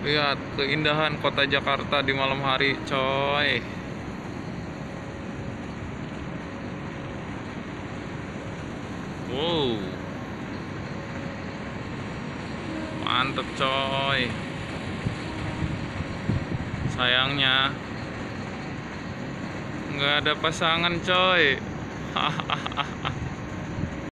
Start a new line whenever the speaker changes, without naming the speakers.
Lihat keindahan kota Jakarta di malam hari, coy. Wow, mantep coy. Sayangnya nggak ada pasangan, coy. Hahaha.